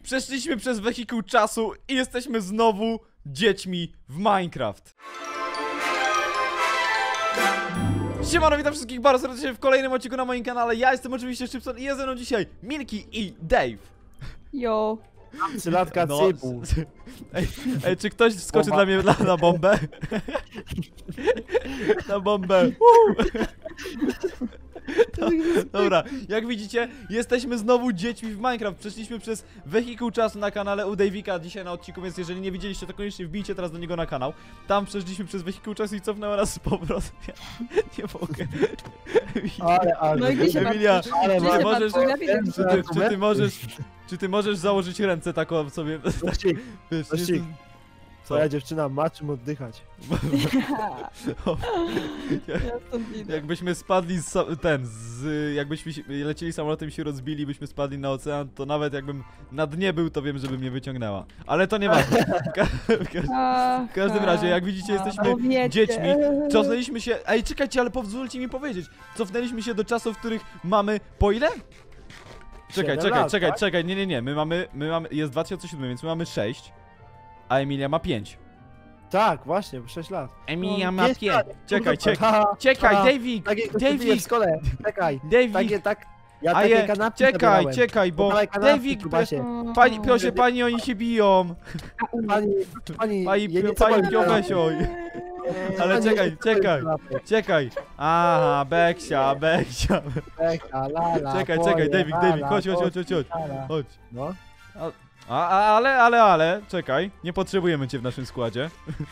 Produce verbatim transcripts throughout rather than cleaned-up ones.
Przeszliśmy przez wehikuł czasu i jesteśmy znowu dziećmi w Minecraft. Siemano, witam wszystkich bardzo serdecznie w kolejnym odcinku na moim kanale. Ja jestem oczywiście Szczypson i jest ze mną dzisiaj Milki i Dave. Jo. Trzylatka No, cybu. ej, ej, czy ktoś skoczy Bomba. dla mnie na, na bombę? Na bombę. To, dobra, jak widzicie, jesteśmy znowu dziećmi w Minecraft. Przeszliśmy przez wehikuł czasu na kanale u Dave'ika dzisiaj na odcinku, więc jeżeli nie widzieliście, to koniecznie wbijcie teraz do niego na kanał. Tam przeszliśmy przez wehikuł czasu i cofnęło nas z powrotem. Ja nie mogę. Ale, ale. No i gdzie się Emilia, patrzysz? ale Gdzie czy się możesz- patrzysz? Ja widzę. Czy ty, czy ty możesz, czy ty możesz założyć ręce tak o sobie? Dościg, Wiesz, dościg. nie- Co? Twoja dziewczyna ma czym oddychać. Ja stąd idę. Jakbyśmy spadli z sa- ten, z, jakbyśmy się- lecieli samolotem i się rozbili, byśmy spadli na ocean, to nawet jakbym na dnie był, to wiem, żeby mnie wyciągnęła. Ale to nieważne. W, ka w, ka Ach, w każdym razie, jak widzicie, jesteśmy no wiecie. dziećmi. Cofnęliśmy się... Ej, czekajcie, ale pozwólcie mi powiedzieć. Cofnęliśmy się do czasów, w których mamy... Po ile? Czekaj, Siedem czekaj, lat, czekaj, tak? czekaj, nie, nie, nie, my mamy, my mamy, jest dwa tysiące siódmy, więc my mamy sześć, a Emilia ma pięć. Tak, właśnie, sześć lat. Emilia No, ma pięć pięć. lat. Czekaj, Kurwa, czekaj, ha, czekaj, ha. Davik, Tak jak to się bije w Davik, szkole. Czekaj. Davik, Takie, tak. Ja a takie je, kanapki czekaj, zabierałem. czekaj, bo Podawaj kanapki, Davik, Kubasie. pani, proszę pani, oni się biją. Pani, pani, Pani, ja nie pani, chcę pio, kanapki. weź oj. Eee, Ale pani, czekaj, nie chcę czekaj. kanapek. Czekaj. Aha, Beksia, Beksia. Czekaj, lala, Czekaj, twoje, czekaj, Davik, lala, Davik, chodź, chodź, chodź, chodź, chodź. lala. Chodź. No. A, a, ale, ale, ale, czekaj, nie potrzebujemy cię w naszym składzie.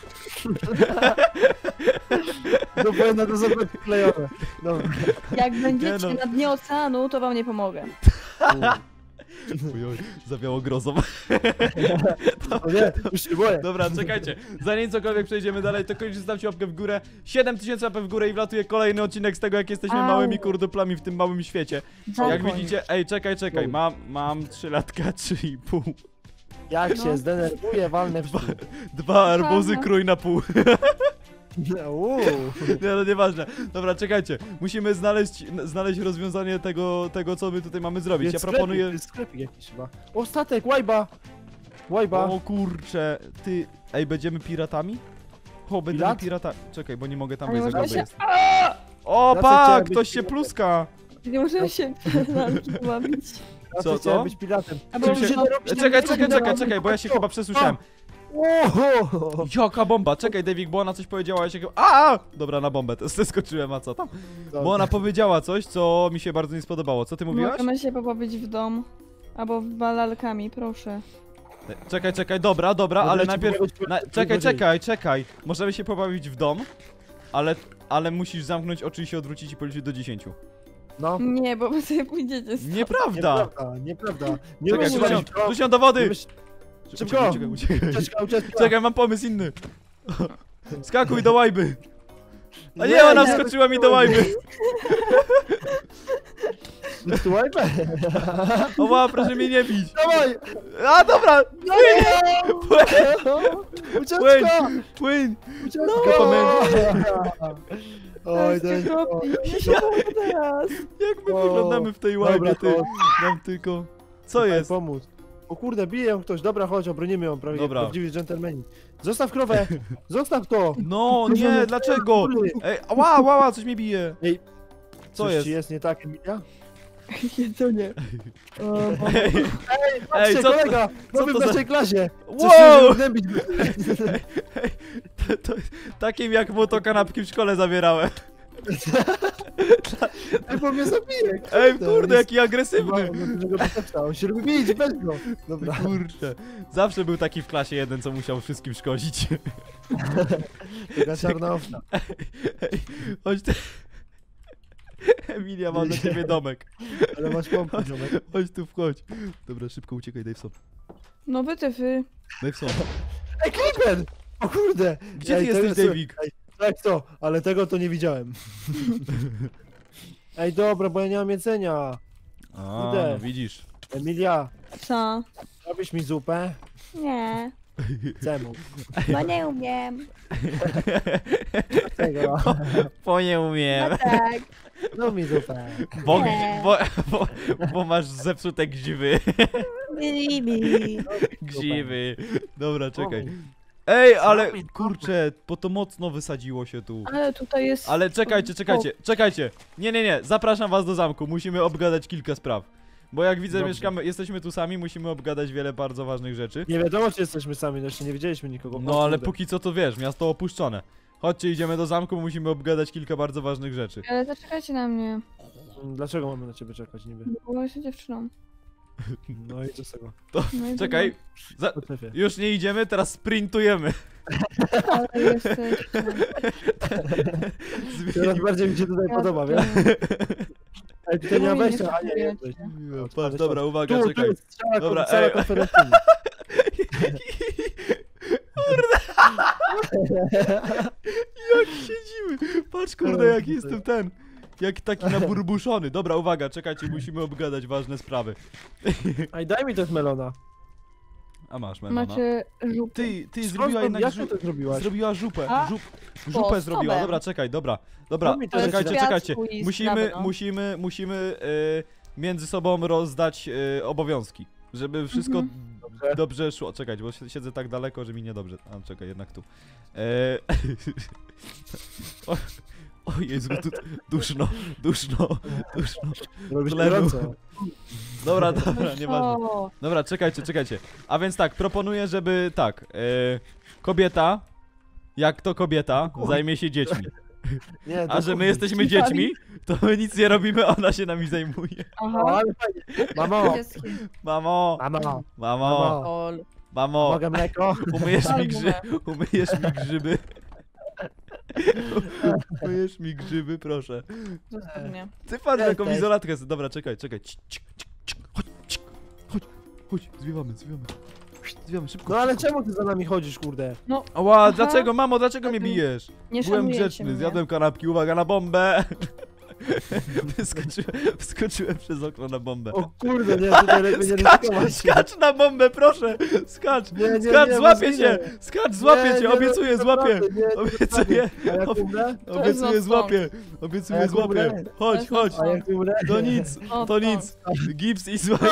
To powinno to zrobić klejone. Dobra. Jak będziecie Nie no. na dnie oceanu, to wam nie pomogę. Oj, oj, zawiało grozą. O nie, już się boję. Dobra, czekajcie, zanim cokolwiek przejdziemy dalej, to koniecznie zostawcie łapkę w górę. siedem tysięcy łapek w górę i wlatuje kolejny odcinek z tego, jak jesteśmy Au. małymi kurduplami w tym małym świecie. Za Jak koń. widzicie, ej, czekaj, czekaj, mam, mam trzy latka, trzy i pół. Jak No. się zdenerwuję, walnę w Dwa, stół. dwa arbuzy, Aha. krój na pół. Uuu. Nie, no nieważne. Dobra, czekajcie. Musimy znaleźć, znaleźć rozwiązanie tego, tego, co my tutaj mamy zrobić. Ja Jest proponuję... sklepik, jest sklepik jakiś chyba. O, statek, łajba! Łajba. O kurcze, ty... Ej, będziemy piratami? O, będziemy Pirat? piratami. Czekaj, bo nie mogę tam A nie wejść, za można gruby się... jest. O, Ja pa, chciałem być ktoś się piratem. pluska. Nie możemy się lalki bawić. Ja Co, co, chciałem co? być piratem. A Czym bo się- no, E, Czekaj, czekaj, czekaj, czekaj, bo ja się chyba przesłyszałem. Oho! Jaka bomba, czekaj, Davik, bo ona coś powiedziała, ja się chyba... A! Dobra, na bombę, to zeskoczyłem, a co tam? Bo ona powiedziała coś, co mi się bardzo nie spodobało. Co ty mówiłaś? możemy się pobawić w dom. Albo w lalkami, proszę. Czekaj, czekaj, dobra, dobra, Dobra, ale ci najpierw... pogadać Na, po- czekaj, godziny. czekaj, czekaj. Możemy się pobawić w dom, ale, ale musisz zamknąć oczy i się odwrócić i policzyć do dziesięciu. No. Nie, bo wy sobie pójdziecie stąd. Nieprawda! Nieprawda, nieprawda. Nie Czekaj, umiesz Dusian, robić to. Dusian, do wody! Nie umiesz- Uciekaj, Szybko! uciekaj, uciekaj. Ucieczka, ucieczka. Czekaj, mam pomysł inny. Skakuj do łajby. A nie, Nie, ona nie, wskoczyła mi do łajby. Masz tu łajbę? O, ła, proszę mnie nie bić. Dawaj! A, dobra! No Płyń, Ucieczka! płyń. Ucieczka! Oj, Oj, to jest... Ja- teraz. Jak my O, wyglądamy w tej łajbie, dobra, ty? to- Mam tylko... Co jest? Pomóc. O kurde, bije ją ktoś. Dobra, chodź, obronimy ją, prawie Dobra. prawdziwi dżentelmeni. Zostaw krowę! Zostaw to! No, nie, dlaczego? Ej, ała, ała, ała, coś mnie bije. Ej, Co Coś jest? ci jest nie tak, Emilia? Jedzenie. O, Ej, Patrzcie, co to- kolega! co Nowy to w za- naszej klasie! Coś Wow! wow! gnębić. to, to, takim jak mu to kanapki w szkole zabierałem. Ej, bo mnie zabije! Ej, kurde, jaki agresywny. On się lubi bić, weź go! Dobra. Kurczę. Zawsze był taki w klasie jeden, co musiał wszystkim szkodzić. Taka czarna owca. Ej, chodź ty. Emilia, mam na ciebie domek. Ale masz pompę, ziomek. Chodź tu, wchodź. Dobra, szybko uciekaj, Daveson. no wytyfy. Daveson. Ej, Creeper! O kurde! Gdzie Ej, ty tego jesteś, co- Davik? Ej, tak to, ale tego to nie widziałem. Ej, dobra, bo ja nie mam jedzenia. A, Kurde. no widzisz. Emilia, Co? robisz mi zupę? Nie. Czemu? Bo nie umiem. Tego. Bo nie umiem. No tak. No mi zupę. Bo, Nie. bo, bo, bo masz zepsute gźwy. Grzyby. Dobra, czekaj. Ej, ale kurczę, bo to mocno wysadziło się tu. Ale tutaj jest... Ale czekajcie, czekajcie, czekajcie. Nie, nie, nie, zapraszam was do zamku, musimy obgadać kilka spraw. Bo jak widzę, Dobrze. mieszkamy, jesteśmy tu sami, musimy obgadać wiele bardzo ważnych rzeczy. Nie wiadomo, czy jesteśmy sami, no jeszcze nie widzieliśmy nikogo. No ale Kurde. póki co to wiesz, miasto opuszczone. Chodźcie, idziemy do zamku, musimy obgadać kilka bardzo ważnych rzeczy. Ale zaczekajcie na mnie. Dlaczego mamy na ciebie czekać niby? Była się dziewczyną. No i co z tego? No i Czekaj, za, Po trefie. już nie idziemy, teraz sprintujemy. dobra, Ale jesteś... Teraz bardziej mi się tutaj podoba, wiesz? Ej, tutaj nie ma wejścia, a nie, nie wejść. Patrz, dobra, uwaga, Tu, tu czekaj. jest sala, Dobra, sala ej. konferencyjna. Jak siedzimy! Patrz kurde, jak jestem ten. Jak taki naburbuszony. Dobra, uwaga, czekajcie, musimy obgadać ważne sprawy. Ej, daj mi też melona. A masz, melona. Macie żółty. Ty, ty Skąd zrobiła to- jednak Jak żu ty to zrobiłaś? zrobiła żupę. A? Żup O, żupę zrobiła. stopem. Dobra, czekaj, dobra. Dobra, No mi to czekajcie, leci. czekajcie. Kwiatku i Musimy, sprawy, no. musimy, musimy y, między sobą rozdać y, obowiązki. Żeby wszystko Mhm. Dobrze. dobrze szło. Czekaj, bo si- siedzę tak daleko, że mi niedobrze. A czekaj, jednak tu. E... o, o Jezu, tu duszno, duszno, duszno. Robisz Tlenu. gorąco. Dobra, dobra, nieważne. O, Dobra, czekajcie, czekajcie. A więc tak, proponuję, żeby tak, e, kobieta, jak to kobieta, zajmie się dziećmi. Nie, A to że my kurde. jesteśmy dziećmi, to my nic nie robimy, ona się nami zajmuje. O, Aha. ale fajnie. Mamo, Dziecki. Mamo, mamo, mamo, Mamo. Ol. mamo, mogę mleko? umyjesz mi, Albo grzy... umyjesz mi grzyby. Umyjesz mi grzyby, proszę. Zostaw mnie. Ty patrz Cześć, jaką cześć. izolatkę. Dobra, czekaj, czekaj. Cik, cik, cik, cik. Chodź, cik, chodź, chodź, zwiewamy, zwiewamy. Zwiewamy szybko. No ale szybko. czemu ty za nami chodzisz, kurde? Ała, Aha. dlaczego, mamo, dlaczego mnie Zatem bijesz? Nie Byłem szanujecie grzeczny, mnie. zjadłem kanapki, uwaga na bombę! Wyskoczyłem, wskoczyłem przez okno na bombę. O kurde, nie, tutaj lepiej nie Skacz, ryzykować. skacz na bombę, proszę! Skacz! Nie, nie, Skacz, nie, złapię bo cię! zginę. Skacz, złapię Nie, cię, nie, obiecuję, no, złapię! naprawdę, nie, Obiecuję, A jak umrę? obiecuję, jest złapię! A Obiecuję, jak złapię! umrę? Chodź, jest chodź! A jak umrę? To nic, O, to nic! Gips i złapię!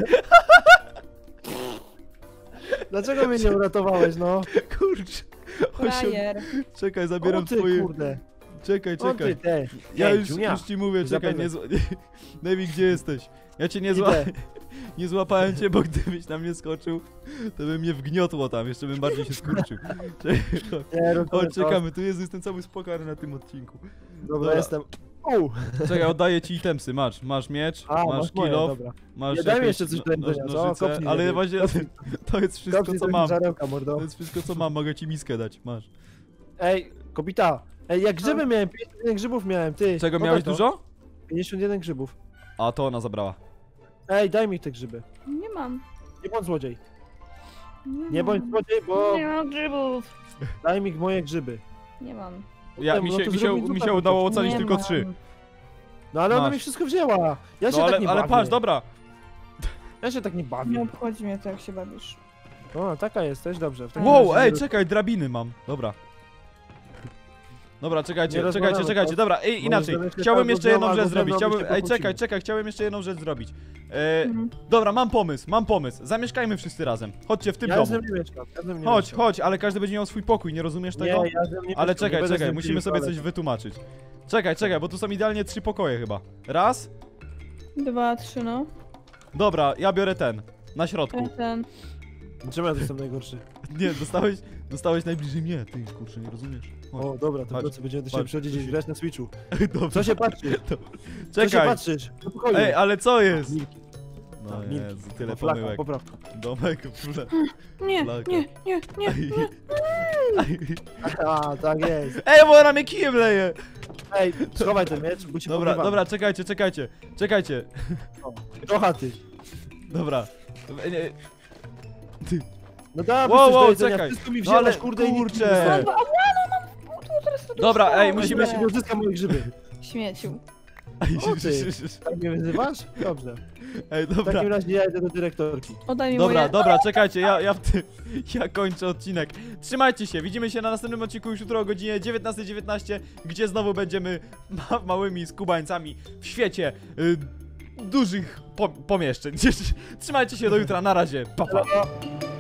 Dlaczego mnie nie uratowałeś, no? Kurczę! Osiąg... Frajer. Czekaj, O zabieram ty, twoje... kurde. Czekaj, O ty, czekaj. te. Ja Ej, już, Junia. już ci mówię, czekaj, nie zła... Zapewne. Nevi, gdzie jesteś? Ja cię nie zła... Idę. Nie złapałem cię, bo gdybyś na mnie skoczył, to by mnie wgniotło tam, jeszcze bym bardziej się skurczył. Czekaj, chodź, Nie, rozumiem chodź, to. czekamy, tu jest, jestem cały spokojny na tym odcinku. Dobra, Dobra. jestem. U. Czekaj, oddaję ci itemsy, masz, masz miecz, A, masz masz moje, kilof, dobra. masz Nie, daj mi jakieś jeszcze coś do no- jedzenia, co? nożyce, Kopnij ale lepiej. właśnie Kopnij. to jest wszystko, Kopnij co trochę mam. żarełka, mordo. To jest wszystko, co mam, mogę ci miskę dać, masz. Ej, kobita. Ej, jak grzyby miałem, pięćdziesiąt jeden grzybów miałem, ty. Czego Podaj miałeś to. dużo? pięćdziesiąt jeden grzybów. A, to ona zabrała. Ej, daj mi te grzyby. Nie mam. Nie bądź złodziej. Nie, Nie bądź mam. złodziej, bo Nie mam grzybów. daj mi moje grzyby. Nie mam. Ja, Potem, mi no się, to mi się, zrobimy mi zupa się udało po ocalić Nie tylko mam. trzy. No ale ona Masz. mi wszystko wzięła. Ja się No tak ale, nie ale bawię. patrz, dobra. Ja się tak nie Nie bawię. obchodzi mnie to, jak się bawisz. O, taka jesteś, dobrze. W takim Wow, razie ej, nie- czekaj, drabiny mam. Dobra. Dobra, Nie czekajcie, rozmawiamy, czekajcie, czekajcie. to- Dobra, ej, Może inaczej. zamykać Chciałbym albo jeszcze dnią, jedną albo rzecz ze zrobić. mną, Chciałbym. by się Ej, pokłócimy. czekaj, czekaj, chciałem jeszcze jedną rzecz zrobić. E, Mhm. dobra, mam pomysł, mam pomysł. Zamieszkajmy wszyscy razem. Chodźcie w tym Ja domu. z nim nie mieszkam. Ja z nim nie Chodź, mieszkam. chodź, ale każdy będzie miał swój pokój, nie rozumiesz tego? Nie, ja z nim nie Ale mieszkam, nie czekaj, będę z czekaj, nim musimy pił, sobie ale- coś wytłumaczyć. Czekaj, czekaj, bo tu są idealnie trzy pokoje chyba. Raz. Dwa, trzy, no. Dobra, ja biorę ten. Na środku. Ten, ten. Czemu ja tu jestem najgorszy? Nie, dostałeś, dostałeś najbliżej mnie. Ty, kurczę, nie rozumiesz? Chodź. O, dobra, to Chodź, w nocy będziemy do siebie chodź. przychodzić i grać na Switchu. Dobrze. Co się patrzysz? To- Co się Czekaj. patrzysz? Do pokoju. Ej, ale co jest? Milki. No Milki. Jezu, tyle Flaka, pomyłek. poprawka. Domek, fle... Nie, Flaka. nie, nie, nie. A, tak jest. Ej, bo ona mnie kijem leje! Ej, schowaj ten miecz, bo się Dobra, pogrywamy. dobra, czekajcie, czekajcie, czekajcie. Do chaty. Dobra. E, nie, Ty. No dawaj, Wow, coś do wow, jedzenia, czekaj. wszystko mi No wzięłaś, ale kurde, i nikt mi kurczę. nie Dobra, a ja no mam... Tu teraz to Dobra, dostałem. ej, musimy Ja się- się nie odzyskam moje grzyby. Śmieciu. O ty. Tak mnie wyzywasz? Dobrze. Ej, W dobra. takim razie ja idę do dyrektorki. Oddaj mi Dobra, moje... dobra, czekajcie, ja, ja w tym, ja kończę odcinek. Trzymajcie się, widzimy się na następnym odcinku już jutro o godzinie dziewiętnasta dziewiętnaście, gdzie znowu będziemy ma małymi skubańcami w świecie y, dużych po, pomieszczeń. Trzymajcie się do jutra, na razie, pa pa. No.